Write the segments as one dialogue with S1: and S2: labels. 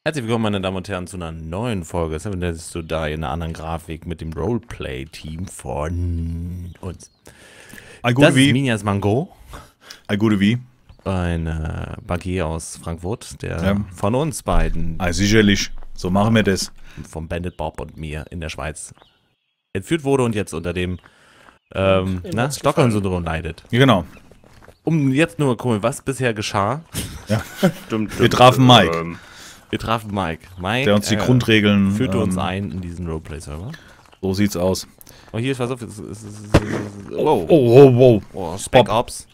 S1: Herzlich willkommen, meine Damen und Herren, zu einer neuen Folge. Jetzt bist du da in einer anderen Grafik mit dem Roleplay-Team von uns.
S2: Ein
S1: Das
S2: gute
S1: ist
S2: Wie.
S1: Minjas Mango,
S2: Ein gute Wie.
S1: ein Bankier aus Frankfurt, der
S2: Ja.
S1: von uns beiden,
S2: Sicherlich. So machen wir das.
S1: vom Bandit Bob und mir in der Schweiz, entführt wurde und jetzt unter dem Stockholm-Syndrom leidet.
S2: Ja, genau.
S1: Um jetzt nur mal gucken, was bisher geschah.
S2: Wir trafen Mike,
S1: Wir trafen Mike. Mike,
S2: der uns die Grundregeln
S1: führte uns ein in diesen Roleplay-Server.
S2: So sieht's aus.
S1: Oh, hier ist was auf.
S2: Oh, wow.
S1: Oh, Spec
S2: Bob.
S1: Ops.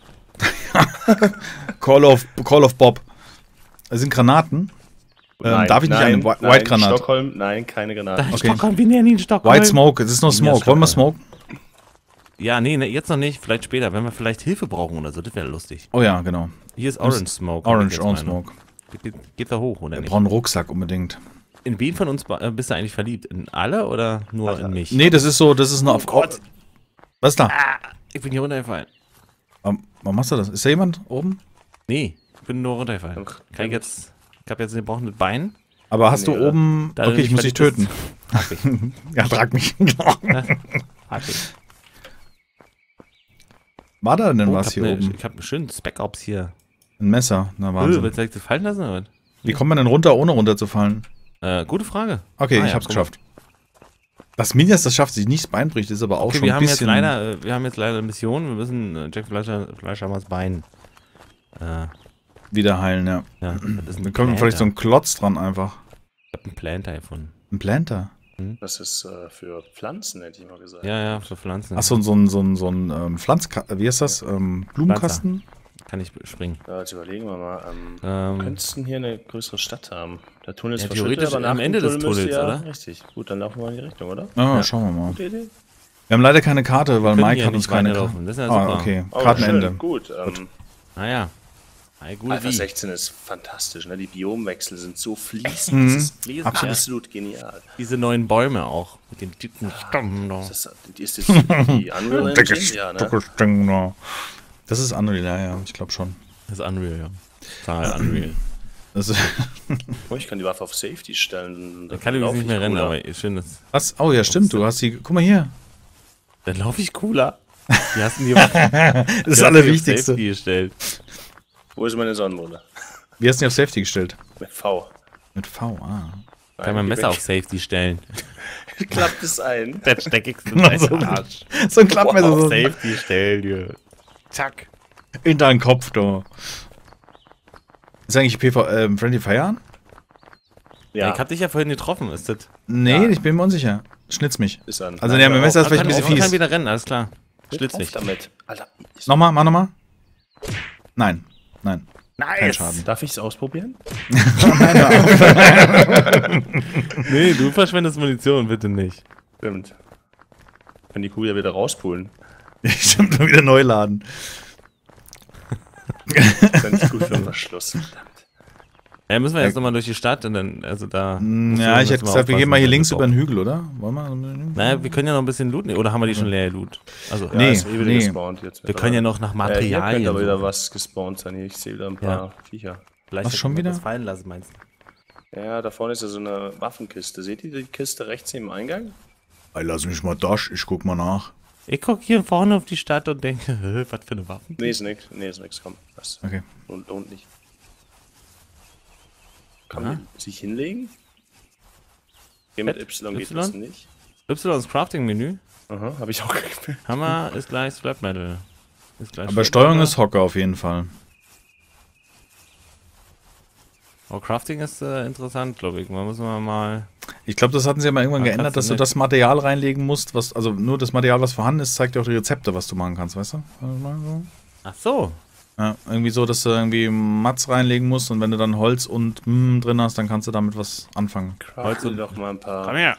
S2: Call of Bob. Das sind Granaten. Darf ich nicht eine White Granate?
S3: Stockholm, nein, keine Granate.
S2: Okay.
S1: Stockholm, wir nennen ihn Stockholm.
S2: White Smoke, es ist noch Smoke. Wollen wir Smoke?
S1: Ja, nee, jetzt noch nicht. Vielleicht später, wenn wir vielleicht Hilfe brauchen oder so. Das wäre lustig.
S2: Oh ja, genau.
S1: Hier ist Orange Smoke.
S2: Orange Smoke.
S1: Geht da hoch, oder
S2: Wir
S1: nicht?
S2: brauchen einen Rucksack unbedingt.
S1: In wen von uns bist du eigentlich verliebt? In alle oder nur in mich?
S2: Nee, das ist nur auf...
S1: Gott.
S2: Was ist da?
S1: Ich bin hier runtergefallen.
S2: Warum machst du das? Ist da jemand oben?
S1: Nee, ich bin nur runtergefallen. Ich hab jetzt ein gebrochenes Bein.
S2: Aber hast du
S3: Nee,
S2: oben...
S1: Da du
S2: Okay, ich
S1: nicht
S2: muss dich
S1: verliebt
S2: töten.
S1: Hab ich.
S2: Ja, trag mich.
S1: Hab ich.
S2: War da denn
S1: Oh,
S2: was hier oben?
S1: Ich hab einen schönen Spec Ops hier.
S2: Ein Messer. Na, Wahnsinn.
S1: Willst du das fallen lassen oder was?
S2: Wie kommt man denn runter, ohne runterzufallen?
S1: Gute Frage.
S2: Okay, ich
S1: ja,
S2: hab's
S1: guck mal.
S2: geschafft. Dass Minjas das schafft, sich nicht das Bein bricht, ist aber auch
S1: Okay,
S2: schon
S1: wir
S2: ein
S1: haben
S2: bisschen...
S1: wir haben jetzt leider eine Mission. Wir müssen Jack Fleischhammers Bein.
S2: wieder heilen, ja.
S1: Ja, das ist ein
S2: Dann können wir vielleicht so einen Klotz dran einfach.
S1: Ich hab einen Planter gefunden.
S2: Ein Planter.
S3: Das ist für Pflanzen, hätte ich mal gesagt.
S1: Ja, für Pflanzen.
S2: Achso, so ein Pflanzkasten, wie heißt das? Blumenkasten?
S1: Kann ich springen.
S3: Ja, jetzt überlegen wir mal. Könntest du hier eine größere Stadt haben? Der Tunnel ist
S1: Ja,
S3: verschüttet,
S1: theoretisch
S3: aber nach
S1: am
S3: dem
S1: Ende des
S3: Tunnel müsste
S1: Tunnels,
S3: ja,
S1: oder?
S3: Richtig. Gut, dann laufen wir in die Richtung, oder?
S2: Ja, schauen wir mal.
S3: Gute Idee.
S2: Wir haben leider keine Karte, weil
S1: Können
S2: Mike
S1: hier
S2: hat uns
S1: nicht
S2: keine
S1: weiterlaufen.
S2: Karte.
S1: Das ist ja super.
S2: Okay,
S3: Oh,
S2: Kartenende.
S3: schön, gut.
S1: Naja. Hey, gute
S3: Alpha
S1: Wie.
S3: 16 ist fantastisch, ne? Die Biomwechsel sind so fließend.
S2: Mhm.
S3: Das ist
S1: Fließend,
S3: absolut genial.
S1: Diese neuen Bäume auch. Mit dem dicken Stamm da.
S3: Ist das die Unreal Engine? Ja, ne?
S2: Das ist Unreal, ja, ich glaube schon.
S1: Das ist Unreal, ja. Total Unreal.
S2: Das ist
S3: Oh, ich kann die Waffe auf Safety stellen.
S1: Dann kann ich nicht mehr rennen, aber ich finde das.
S2: was? Oh ja, stimmt, du hast die... Guck mal hier.
S1: Dann laufe ich cooler. Die hast du dir das
S2: Das ist das Allerwichtigste.
S1: gestellt.
S3: Wo ist meine Sonnenbrille?
S2: Wie hast du die auf Safety gestellt?
S3: Mit V.
S2: Mit V,
S1: Kann man Messer auf Safety stellen.
S3: Klappt es ein.
S1: Dann stecke ich so
S2: Arsch. So ein Klappmesser.
S1: auf
S2: So
S1: Safety stellen, hier. Zack.
S2: in deinen Kopf, du. Ist eigentlich Friendly Fire an?
S1: Ja. Ich hab dich ja vorhin getroffen, ist das?
S2: Nee,
S3: Ja.
S2: ich bin mir unsicher. Schnitz mich.
S3: Ist an.
S2: Also der mit dem Messer ist vielleicht ein bisschen
S1: Ich kann
S2: fies.
S1: wieder rennen, alles klar.
S3: Schlitz
S1: Schlitz nicht.
S3: damit. Alter.
S2: Nochmal, mach nochmal. Nein. Kein Schaden.
S3: Darf ich es ausprobieren?
S1: Nee, du verschwendest Munition, bitte nicht.
S3: Stimmt. Kann die Kuh ja wieder rauspulen.
S2: Stimmt, nur wieder neu laden.
S3: Das ist ja nicht gut für den Verschluss. Verdammt.
S1: Ja, müssen wir jetzt nochmal durch die Stadt und dann, also da.
S2: Ja, ich hätte gesagt, wir gehen mal hier links über den Hügel, oder? Wollen wir?
S1: Naja, wir können ja noch ein bisschen looten, oder haben wir die schon leer gelootet? Also,
S3: Ja,
S2: Nee,
S3: ist eh wieder
S2: nee.
S3: gespawnt jetzt.
S1: wir können ja noch nach
S3: Hier
S1: Materialien.
S3: könnte aber wieder
S1: suchen.
S3: was gespawnt sein. Hier, ich sehe wieder ein paar Viecher.
S1: Vielleicht
S2: Was,
S1: hätte
S2: schon
S1: man
S2: wieder?
S1: das fallen lassen, meinst du?
S3: Ja, da vorne ist ja so eine Waffenkiste. Seht ihr die Kiste rechts neben dem Eingang?
S2: Ey, lass mich mal dasch, ich guck mal nach.
S1: Ich guck hier vorne auf die Stadt und denke, was für eine Waffe.
S3: Nee, ist nix. Nee, ist nix. Komm. Was?
S2: Okay.
S3: Lohnt nicht. Kann
S1: Aha.
S3: man sich hinlegen? Hier mit Y geht das nicht.
S1: Y ist Crafting-Menü.
S3: Aha, habe ich auch gemerkt.
S1: Hammer ist gleich Scrap Metal. Ist gleich
S2: Aber
S1: Scrap
S2: Steuerung
S1: Metal.
S2: ist Hocker auf jeden Fall.
S1: Oh, Crafting ist interessant, glaube ich. Man muss mal.
S2: Ich glaube, das hatten sie ja mal irgendwann
S1: Ah,
S2: geändert,
S1: kannst du
S2: dass du
S1: nicht.
S2: das Material reinlegen musst, was, also nur das Material, was vorhanden ist, zeigt dir auch die Rezepte, was du machen kannst, weißt du?
S1: Ach so.
S2: Ja, irgendwie so, dass du irgendwie Mats reinlegen musst und wenn du dann Holz und drin hast, dann kannst du damit was anfangen.
S3: Craften doch mal ein paar.
S1: Komm her.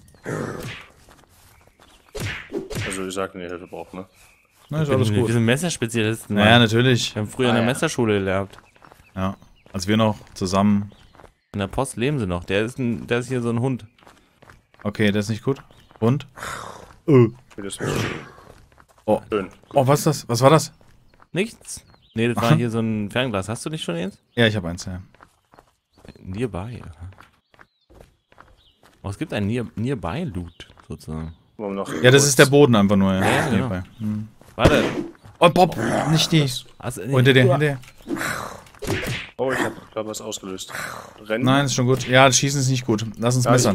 S3: Also, ich sag, nee, Hilfe braucht, ne?
S2: Na, ist alles
S1: Wir
S2: gut.
S1: sind Messerspezialisten.
S2: Naja,
S1: Mann.
S2: natürlich.
S1: Wir haben früher in der
S3: ja.
S1: Messerschule gelernt.
S2: Ja. Als wir noch zusammen.
S1: In der Post leben sie noch. Der ist hier so ein Hund.
S2: Okay, der ist nicht gut. Und?
S3: Für das
S2: Oh.
S3: Schön.
S2: Oh, was ist das? Was war das?
S1: Nichts. Nee, das war hier so ein Fernglas. Hast du nicht schon jetzt?
S2: Ja, ich habe eins, ja.
S1: Nearby. Oh, es gibt einen Nearby-Loot, sozusagen.
S2: Ja, das ist der Boden einfach nur. Ja,
S1: Ja, genau.
S2: Hm.
S1: Warte.
S2: Oh, Bob, nicht die.
S1: Also,
S2: Hinter dir.
S3: Oh, ich habe, glaube was ausgelöst. Rennen.
S2: Nein, ist schon gut. Ja, das Schießen ist nicht gut. Lass uns messern.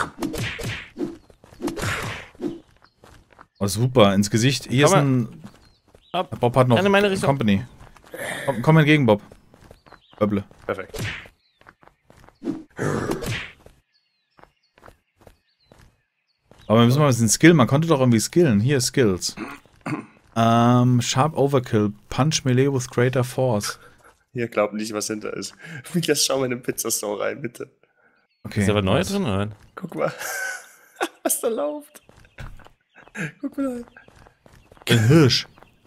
S2: Oh, super, ins Gesicht. Hier ist ein...
S1: Ab.
S2: Bob hat noch
S1: In meine Richtung.
S2: Company. Komm entgegen, Bob. Böble.
S3: Perfekt.
S2: Aber wir müssen mal ein bisschen skillen. Man konnte doch irgendwie skillen. Hier, Skills. Sharp Overkill. Punch Melee with greater force.
S3: Ihr glaubt nicht, was hinter ist. Jetzt schau mal in den Pizzastore rein, bitte.
S2: Okay.
S1: Ist da was Neues drin, oder?
S3: Guck mal, was da läuft. Guck mal.
S2: Ein Hirsch.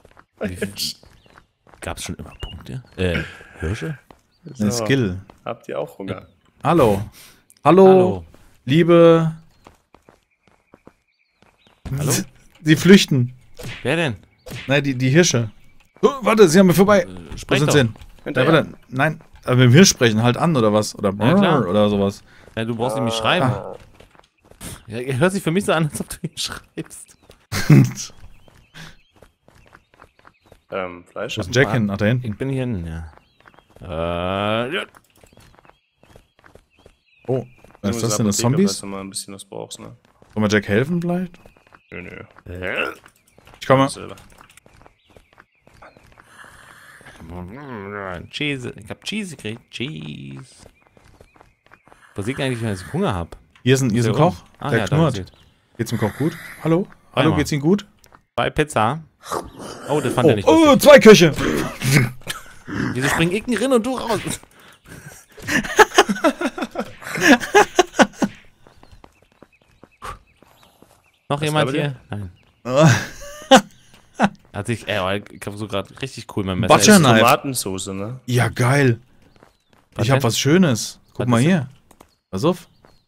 S1: Gab es schon immer Punkte? Hirsche?
S2: Ein Skill.
S3: Habt ihr auch Hunger?
S2: Hallo. Hallo. Liebe...
S1: Hallo?
S2: Sie flüchten.
S1: Wer denn?
S2: Nein, die Hirsche. Oh, warte, sie haben mir vorbei.
S1: Sprech
S2: Wo sind
S1: doch.
S2: sie hin? Ja, warte. Nein, aber mit dem Hirsch sprechen halt an oder was? Oder
S1: Ja, klar.
S2: oder sowas.
S1: Ja, du brauchst nämlich schreiben. Ja, hört sich für mich so an, als ob du ihn schreibst.
S3: Fleisch?
S2: Wo ist Jack hin? Ach, da hinten.
S1: Ich bin hier hinten, ja. Ja.
S2: Oh, was ist das denn? Das Zombies?
S3: Falls du mal ein bisschen was brauchst, ne?
S2: Sollen wir Jack helfen vielleicht?
S3: Nö.
S2: Ich komme.
S3: Selber.
S1: Cheese. Ich hab Cheese gekriegt. Cheese. Was sieht eigentlich, wenn ich Hunger hab?
S2: Hier ist ein Koch.
S1: Ah,
S2: Der
S1: ja,
S2: knurrt. Geht's dem Koch gut? Hallo? Hallo,
S1: mal.
S2: geht's ihm gut?
S1: 2 Pizza. Oh, das fand er nicht.
S2: Oh, 2 Köche!
S1: Wieso spring ich denn rein und du raus? Noch jemand hier? Nein. Hat sich, ich hab so gerade richtig cool mein Messer.
S2: Butcher Knife.
S3: Tomatensauce, ne?
S2: Ja, geil.
S1: Was
S2: Ich hab
S1: denn?
S2: was Schönes. Guck
S1: Was
S2: mal
S1: ist
S2: hier. Pass auf.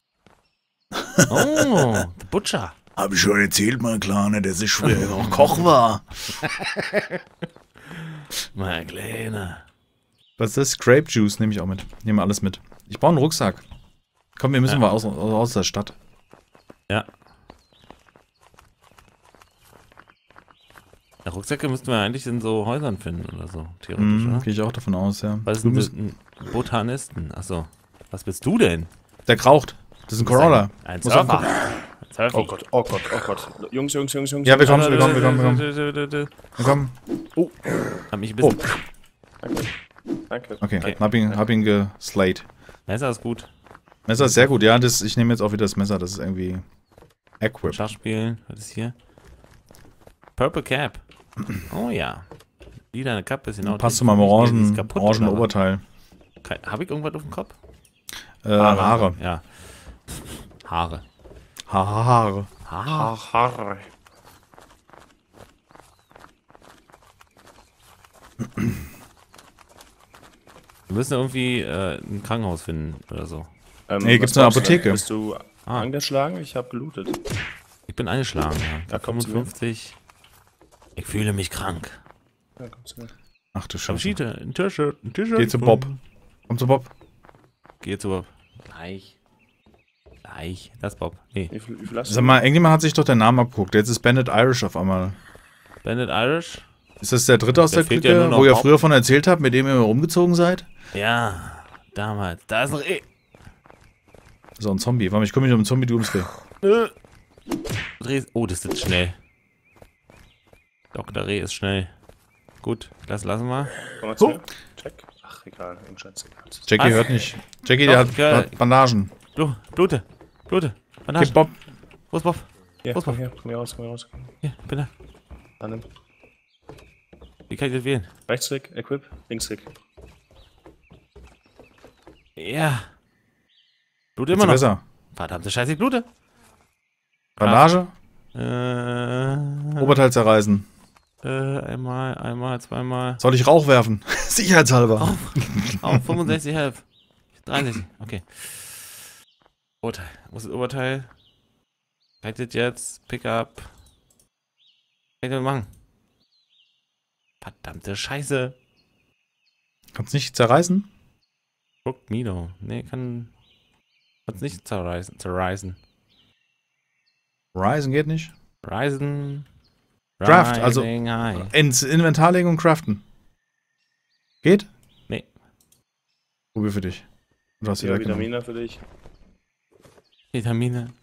S1: Oh, the Butcher.
S2: Hab ich schon erzählt, mein Kleiner, dass ich früher auch Koch war.
S1: Mein Kleiner.
S2: Was ist das? Grape Juice nehme ich auch mit. Nehmen wir alles mit. Ich brauche einen Rucksack. Komm, wir müssen mal aus der Stadt.
S1: Ja. Ja, Rucksäcke müssten wir eigentlich in so Häusern finden oder so, theoretisch, oder?
S2: Gehe ich auch davon aus, ja.
S1: Was ist denn das? Ein Botanisten? Achso. Was bist du denn?
S2: Der kraucht. Das ist ein Corolla.
S1: Ein
S2: Muss man
S1: Surfer.
S2: gucken.
S1: Ein Surfer.
S3: Oh Gott, oh Gott, oh Gott. Jungs.
S2: Ja, wir kommen. Wir kommen.
S1: Oh, hab mich ein bisschen...
S3: Danke.
S2: Okay, hab ihn geslayed.
S1: Messer ist gut.
S2: Messer ist sehr gut, ja. Ich nehme jetzt auch wieder das Messer. Das ist irgendwie... Equip.
S1: Schachspielen. Was ist hier? Purple Cap. Oh ja. Wieder eine Kappe. Ist genau
S2: Passt zu meinem orangen Oberteil.
S1: Habe ich irgendwas auf dem Kopf?
S2: Haare.
S1: Ja. Haare.
S2: Haare.
S3: Haare.
S1: Wir müssen irgendwie ein Krankenhaus finden oder so.
S2: Nee, gibt's eine Apotheke.
S3: Bist du angeschlagen? Ich habe gelootet.
S1: Ich bin eingeschlagen, ja.
S3: Da kommst du
S1: 55. Ich fühle mich krank.
S3: Ja, kommst du mit.
S2: Ach du
S1: Am
S2: Scheiße.
S1: Cheater, ein T-Shirt, ein T-Shirt.
S2: Geh zu Bob. Komm zu Bob.
S1: Geh zu Bob. Gleich. Das ist Bob. Nee.
S3: Wie viel hast du?
S2: Sag mal, irgendjemand hat sich doch den Namen abgeguckt. Jetzt ist Bandit Irish auf einmal.
S1: Bandit Irish?
S2: Ist das der dritte aus der
S1: fehlt ja
S2: Clique,
S1: nur noch
S2: wo ihr
S1: Bob.
S2: früher von erzählt habt, mit dem ihr immer rumgezogen seid?
S1: Ja, damals. Da ist noch
S2: Das ist auch ein Zombie. Warum? Ich komme nicht um einen Zombie, du ums Dreh.
S1: Oh, das ist schnell. Dr. Reh ist schnell. Gut, lassen wir.
S3: Komm mal zu mir. Check. Ach, egal. Irgendwas.
S2: Jackie
S1: Was?
S2: hört nicht. Jackie,
S1: Doch,
S2: der hat Bandagen.
S1: Blute. Bandagen.
S2: Gib Bob.
S1: Wo ist Bob?
S3: Ja,
S1: Wo ist Bob?
S3: komm hier raus.
S1: Hier, bin da.
S3: Annimm.
S1: Wie kann ich das wählen?
S3: Rechtsklick, Equip, Linksklick.
S1: Ja. Blut
S2: Geht's
S1: immer noch.
S2: besser.
S1: Verdammte Scheiße, ich blute.
S2: Bandage.
S1: Äh,
S2: Oberteil zerreißen.
S1: einmal, zweimal.
S2: Soll ich Rauch werfen? Sicherheitshalber.
S1: Auf 65, halb. 63, okay. Oberteil. Wo ist das Oberteil? Reitet jetzt. Pickup. Was kann ich denn machen? Verdammte Scheiße.
S2: Kannst nicht zerreißen?
S1: Guck, Milo. Nee, kann. Kannst nicht zerreißen.
S2: Ryzen geht nicht.
S1: Ryzen.
S2: Craft, also
S1: Rising high.
S2: ins Inventar legen und craften. Geht?
S1: Nee.
S2: Probier für dich. Du hast
S3: Ja,
S2: wieder genommen.
S3: Vitamine für dich.
S1: Vitamine.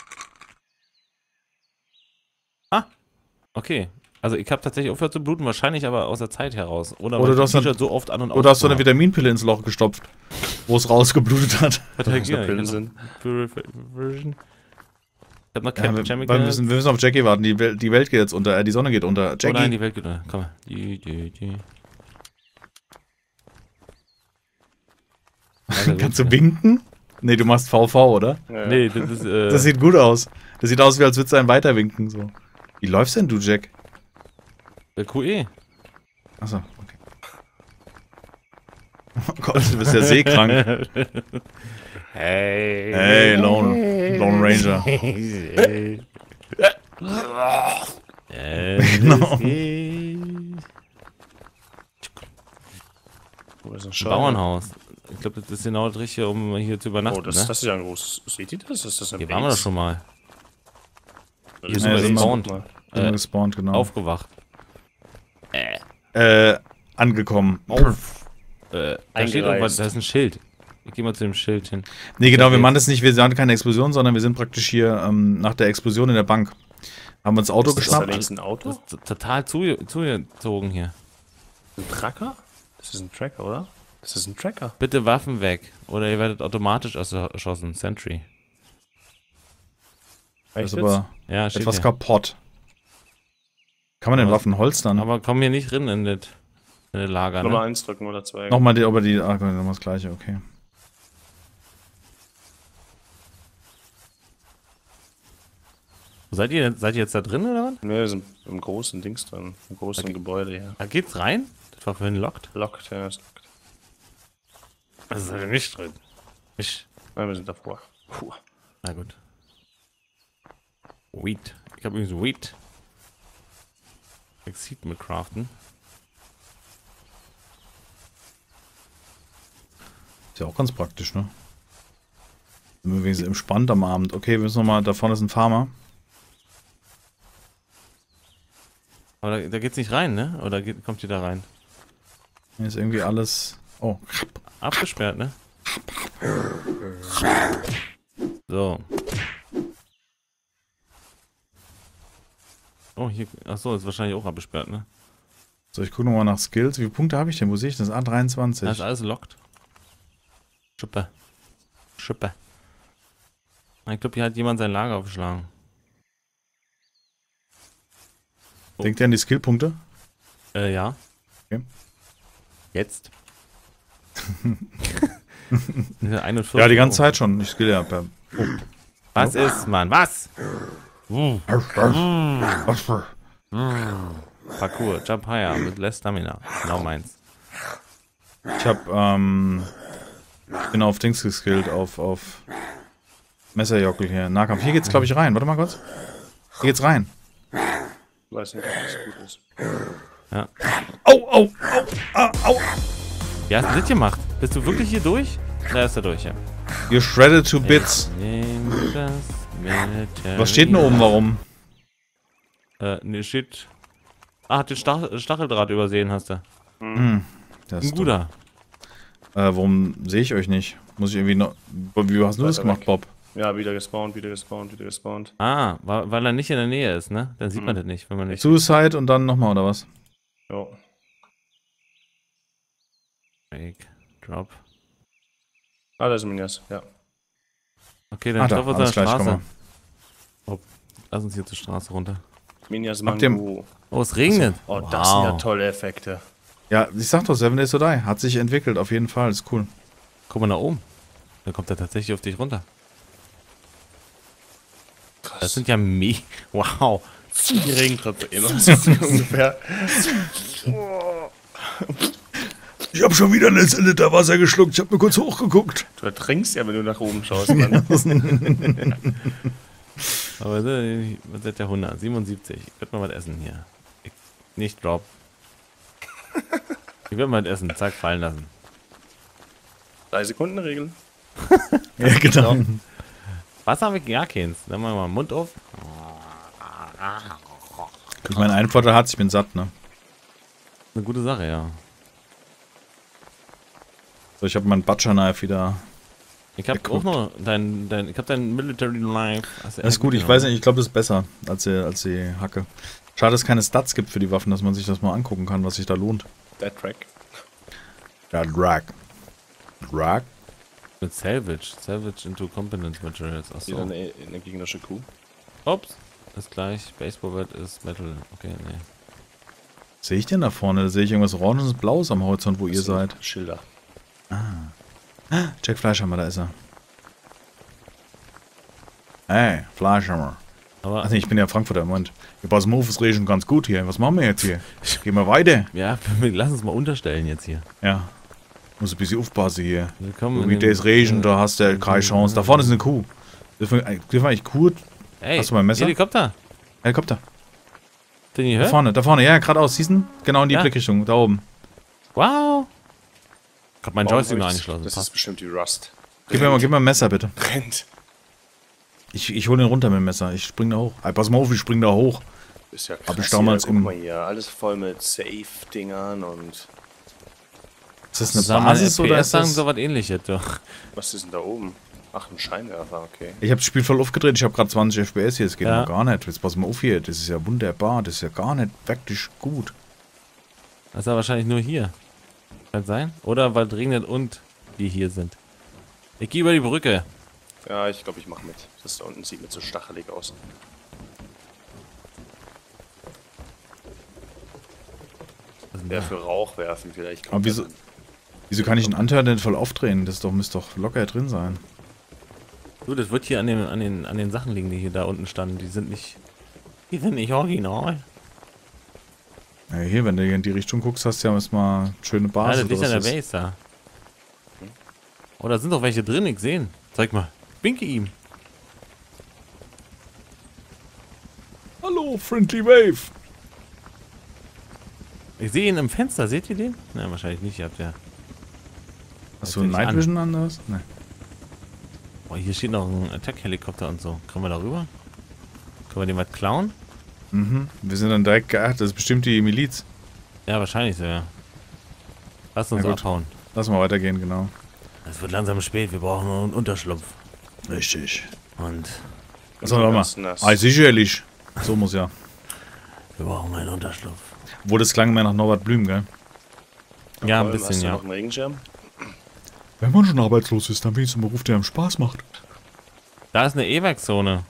S1: Ah. Okay. Also ich habe tatsächlich aufgehört zu bluten, wahrscheinlich aber aus der Zeit heraus. Oder
S2: du
S1: weil
S2: hast
S1: ich das T-Shirt so oft an und
S2: Oder hast du eine
S1: habe.
S2: Vitaminpille ins Loch gestopft, wo es rausgeblutet hat.
S3: Pillen sind.
S1: Version. Ich hab noch
S2: Ja,
S1: Captain
S2: wir
S1: Chemical.
S2: müssen auf Jackie warten. Die Welt geht jetzt unter. Die Sonne geht unter.
S1: Oh
S2: Jackie.
S1: nein, die Welt geht unter. Komm mal.
S2: Kannst du winken? Nee, du machst VV, oder?
S3: Ja.
S1: Nee, das ist.
S2: Das sieht gut aus. Das sieht aus, wie als würdest du einen weiterwinken. So. Wie läufst denn du, Jack?
S1: QE.
S2: Achso, okay. Oh Gott, du bist ja seekrank. Hey, Lone Ranger. Genau.
S3: Wo ist ein
S1: Ein Bauernhaus. Ich glaube, das ist genau das Richtige, um hier zu übernachten.
S3: Oh, das ist ja ein großes. Seht ihr das? Ist das ein
S1: Hier waren wir doch schon mal.
S3: Hier
S1: sind wir gespawnt.
S2: Immer gespawnt, genau.
S1: Aufgewacht.
S2: Angekommen.
S1: Da steht
S3: Eingereist.
S1: irgendwas, da ist ein Schild. Ich geh mal zu dem Schild hin.
S2: Nee, genau, wir machen das nicht, wir hatten keine Explosion, sondern wir sind praktisch hier nach der Explosion in der Bank. Haben wir uns Auto
S3: Ist das
S2: geschnappt.
S3: da links ein Auto?
S1: Das ist total zugezogen hier.
S3: Ein Tracker? Das ist ein Tracker, oder? Das ist ein Tracker.
S1: Bitte Waffen weg. Oder ihr werdet automatisch erschossen. Sentry.
S2: Das ist
S3: Echt
S2: aber
S1: Ja, steht
S2: etwas
S1: hier.
S2: kaputt. Kann man den
S1: Aber-
S2: Waffen holstern?
S1: Aber komm hier nicht rein in das Lager,
S3: Nummer
S1: ne?
S3: 1 drücken oder 2.
S2: Nochmal die, nochmal das gleiche, okay.
S1: Seid ihr jetzt da drin, oder was?
S3: Ne, wir sind im großen Dings drin. Im großen Gebäude hier.
S1: Da geht's rein? Das war vorhin locked.
S3: Lockt, ja, ist lockt.
S1: Das ist ja nicht drin. Ich.
S3: Nein, wir sind davor. Puh.
S1: Na gut. Wheat. Ich habe übrigens Wheat. Exit mit craften.
S2: Ist ja auch ganz praktisch, ne? Sind wir wenigstens entspannt am Abend. Okay, wir müssen nochmal, da vorne ist ein Farmer.
S1: Aber da geht's nicht rein, ne? Oder kommt ihr da rein?
S2: Hier ist irgendwie alles... Oh,
S1: Abgesperrt, ne? So. Oh, hier. Achso, ist wahrscheinlich auch abgesperrt, ne?
S2: so, ich gucke nochmal nach Skills. Wie viele Punkte habe ich denn? Wo sehe ich das? A23.
S1: Da ist alles locked. Schuppe. Schuppe. Ich glaube, hier hat jemand sein Lager aufgeschlagen.
S2: Denkt ihr an die Skillpunkte?
S1: Ja.
S2: Okay.
S1: Jetzt. 41.
S2: Ja, die ganze Zeit schon. Ich skill ja.
S1: Was ist, Mann? Was? Parkour, Jump Higher mit Less Stamina. Genau meins.
S2: Ich bin auf Dings geskillt, auf Messerjockel hier. Nahkampf. Hier geht's, glaube ich, rein. Warte mal kurz. Hier geht's rein.
S3: Ich weiß nicht, ob das gut ist.
S1: Ja.
S2: Au.
S1: Wie hast du das gemacht? Bist du wirklich hier durch? Da ist er durch, ja.
S2: You're shredded to bits. Was steht denn oben, warum?
S1: Ne, steht... Ah, hat den Stacheldraht übersehen, hast du.
S2: Das
S1: Ein
S2: ist
S1: guter.
S2: warum sehe ich euch nicht? Muss ich irgendwie noch... Wie hast du das gemacht, Bob?
S3: Ja, wieder gespawnt, wieder gespawnt, wieder gespawnt.
S1: Ah, weil er nicht in der Nähe ist, ne? Dann sieht man das nicht, wenn man nicht...
S2: Suicide und dann nochmal, oder was?
S3: Jo.
S1: Break, Drop.
S3: Ah, da ist Minjas, ja.
S1: Okay, dann
S2: Da,
S1: stopp uns
S2: alles
S1: an der
S2: gleich, komm
S1: Straße.
S2: mal.
S1: Oh, lass uns hier zur Straße runter.
S3: Minjas
S2: Habt ihr-
S3: Mango.
S1: Oh, es regnet.
S3: Oh, das sind ja tolle Effekte.
S2: Ja, ich sag doch, 7 Days to Die. Hat sich entwickelt, auf jeden Fall. Ist cool.
S1: Guck mal nach oben. Dann kommt er tatsächlich auf dich runter. Das sind ja Wow.
S3: Die Regentröpfe immer. Ungefähr.
S2: Ich habe schon wieder ein Liter Wasser geschluckt. Ich habe nur kurz hochgeguckt.
S3: Du ertrinkst ja, wenn du nach oben schaust, Mann.
S1: Aber was ist der 100? 77. Ich werde mal was essen hier. Nicht Drop. Ich werde mal was essen. Zack, fallen lassen.
S3: 3 Sekunden Regeln.
S2: Ja, genau.
S1: Was haben wir? Ja, keins. Dann machen wir mal den Mund auf.
S2: Guck mal, einen Vorteil hat, ich bin satt, ne?
S1: Eine gute Sache, ja.
S2: So, ich habe mein Butcher-Knife wieder.
S1: Ich habe auch noch ich hab dein Military Knife.
S2: Das ist gut, ich weiß nicht, ich glaube, das ist besser als die Hacke. Schade, dass es keine Stats gibt für die Waffen, dass man sich das mal angucken kann, was sich da lohnt.
S3: Dead Track.
S2: Ja, Drag. Drag?
S1: Mit Salvage. Salvage into Component Materials. Achso.
S3: Wieder eine gegnerische Kuh.
S1: Ups. Ist gleich. Baseballbat ist Metal. Okay, nee.
S2: Sehe ich denn da vorne? Da sehe ich irgendwas Oranges und Blaues am Horizont, wo ihr seid.
S3: Schilder.
S2: Jack Fleischhammer, da ist er. Hey, Fleischhammer.
S1: Aber
S2: Ach nee, ich bin ja Frankfurter, Moment. Wir passen auf, es regnet ganz gut hier. Was machen wir jetzt hier? Gehen wir weiter?
S1: ja, lass uns mal unterstellen jetzt hier.
S2: Ja. Muss ein bisschen aufpassen hier.
S1: Willkommen
S2: Wie das Regen, da hast du keine Chance. Da vorne ist eine Kuh. Dürfen wir eigentlich Kuh?
S1: Ey,
S2: Hast du mein Messer?
S1: Helikopter.
S2: Helikopter.
S1: Den ihr
S2: Da
S1: hört?
S2: vorne, ja, geradeaus. Siehst du? Genau in die
S1: Ja.
S2: Blickrichtung, da oben.
S1: Wow. Ich hab mein Joystick noch
S3: Das
S1: angeschlossen.
S3: ist
S1: Passt.
S3: bestimmt die Rust.
S2: Gib mir mal ein Messer, bitte.
S3: Brennt.
S2: Ich hol den runter mit dem Messer. Ich spring da hoch. Ey, pass mal auf, ich spring da hoch.
S3: Ist ja krass.
S2: Hab ich damals
S3: hier,
S2: im-
S3: guck mal hier, alles voll mit Safe-Dingern und...
S2: Ist das eine
S1: Sagen wir,
S2: Basis oder
S1: FPS
S2: ist
S1: sagen
S2: das...
S1: so was ähnliches, doch.
S3: Was ist denn da oben? Ach, ein Scheinwerfer, okay.
S2: Ich habe das Spiel voll aufgedreht. Ich habe gerade 20 FPS hier. Das geht
S1: Ja.
S2: noch gar nicht. Jetzt pass mal auf hier. Das ist ja wunderbar. Das ist ja gar nicht wirklich gut.
S1: Das ist ja wahrscheinlich nur hier. Kann sein? Oder weil es regnet und wir hier sind. Ich gehe über die Brücke.
S3: Ja, ich glaube, ich mache mit. Das da unten sieht mir zu stachelig aus.
S1: Was ist denn
S3: Ja,
S1: da?
S3: für Rauch werfen vielleicht.
S2: Aber wieso kann ich den Anteil denn voll aufdrehen? Das müsste doch locker drin sein.
S1: Du, das wird hier an den Sachen liegen, die hier da unten standen. Die sind nicht original.
S2: Ja, hier, wenn du hier in die Richtung guckst, hast du ja erstmal eine schöne
S1: Ah,
S2: Basis.
S1: das liegt
S2: oder
S1: an
S2: was
S1: der
S2: ist.
S1: Base da. Oh, da sind doch welche drin, ich sehe ihn. Zeig mal. Winke ihm.
S2: Hallo, Friendly Wave.
S1: Ich sehe ihn im Fenster. Seht ihr den? Na, wahrscheinlich nicht. Ihr habt ja...
S2: Hast du ein Night Vision anders? Nee.
S1: Boah, hier steht noch ein Attack-Helikopter und so. Kommen wir da rüber? Können wir den was klauen?
S2: Mhm. Wir sind dann direkt geachtet. Das ist bestimmt die Miliz.
S1: Ja, wahrscheinlich so, ja. Lass uns
S2: Na gut.
S1: abhauen.
S2: Lass mal weitergehen, genau.
S1: Es wird langsam spät. Wir brauchen nur einen Unterschlupf.
S2: Richtig.
S1: Und
S2: So, warte
S3: Ganz
S2: mal.
S3: nass.
S2: Ah, sicherlich. So muss ja.
S1: wir brauchen einen Unterschlupf.
S2: Wo das klang mehr nach Norbert Blüm, gell?
S1: Ja, ein
S3: Vor allem,
S1: bisschen,
S3: hast du
S1: ja.
S3: noch einen Regenschirm?
S2: Wenn man schon arbeitslos ist, dann wenigstens einen Beruf, der einem Spaß macht.
S1: Da ist eine Evac-Zone.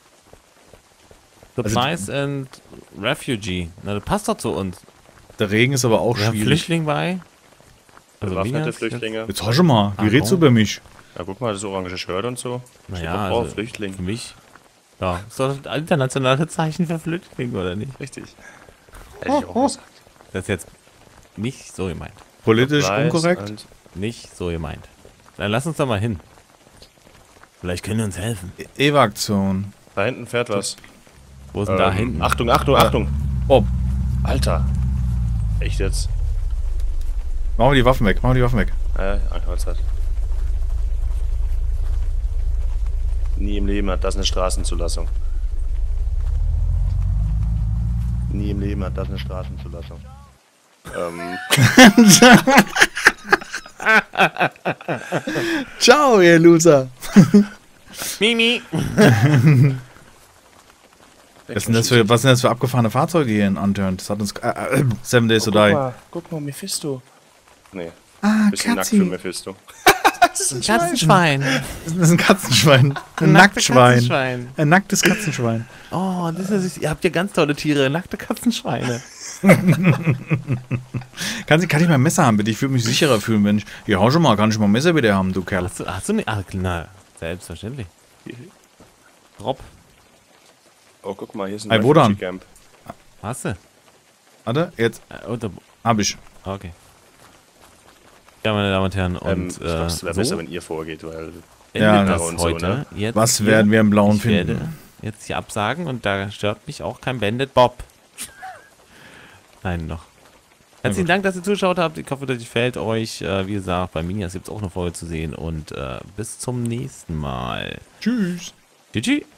S2: Also-
S1: Supplies and Refugee. Na, das passt doch zu uns.
S2: Der Regen ist aber auch
S1: Wir haben
S2: schwierig.
S1: Flüchtling bei. Also
S3: Bewaffnete
S1: Minas,
S3: Flüchtlinge.
S2: Jetzt hör schon mal, wie
S1: Ah,
S2: redest du
S1: oh.
S2: über mich?
S3: Ja, guck mal, das orange Shirt und so.
S1: Naja,
S3: Steht doch drauf,
S1: also
S3: Flüchtling.
S1: für mich. Ja, ist doch das internationale Zeichen für Flüchtlinge, oder nicht?
S3: Richtig. Hätte ich auch gesagt.
S1: Das ist jetzt nicht so gemeint.
S2: Politisch
S3: Supplies
S2: unkorrekt?
S3: und-
S1: Nicht so gemeint. Dann lass uns da mal hin. Vielleicht können die uns helfen.
S2: Evac-Zone.
S3: Da hinten fährt was.
S1: Wo ist denn da hinten?
S3: Achtung, Achtung, Achtung.
S2: Oh,
S3: Alter. Echt jetzt?
S2: machen wir die Waffen weg, machen wir die Waffen weg.
S3: Anhaltszeit. Nie im Leben hat das eine Straßenzulassung. Nie im Leben hat das eine Straßenzulassung.
S2: Ciao, ihr Loser.
S1: Mimi!
S2: Was sind das für abgefahrene Fahrzeuge hier in Unturned? Das hat uns... 7 Days to Die.
S3: Guck mal, Mephisto. Nee,
S2: Ah,
S3: bisschen nackt für
S2: Katzi.
S3: Mephisto.
S1: Katzenschwein!
S2: Das ist ein Katzenschwein. Ein Nacktschwein.
S1: Katzenschwein.
S2: Ein nacktes Katzenschwein.
S1: Oh, das ist süß. Ihr habt ja ganz tolle Tiere. Nackte Katzenschweine.
S2: Kann ich mein Messer haben, bitte? Ich würde mich sicherer fühlen, wenn ich... Ja, hau schon mal, kann ich mal ein Messer wieder haben, du Kerl.
S1: Hast du nicht? Ah, na, selbstverständlich. Rob,
S3: Oh, guck mal, hier ist ein
S2: Wo dann?
S3: Refugee-Camp.
S1: hast du?
S2: Warte, jetzt
S1: Unter
S2: hab ich.
S1: okay. Ja, meine Damen und Herren, und
S3: ich glaube, es wäre
S1: so
S3: besser, wenn ihr vorgeht, weil...
S2: Ja,
S1: endet
S3: das-
S1: das
S3: und so,
S1: heute.
S3: ne?
S1: Jetzt
S2: Was
S1: hier.
S2: werden wir im Blauen
S1: Ich
S2: finden?
S1: werde jetzt hier absagen und da stört mich auch kein Bandit Bob. Nein, noch. Herzlichen Dank, dass ihr zugeschaut habt. Ich hoffe, das gefällt euch. Wie gesagt, bei Minias gibt es auch eine Folge zu sehen. Und bis zum nächsten Mal.
S2: Tschüss.
S1: Tschüss.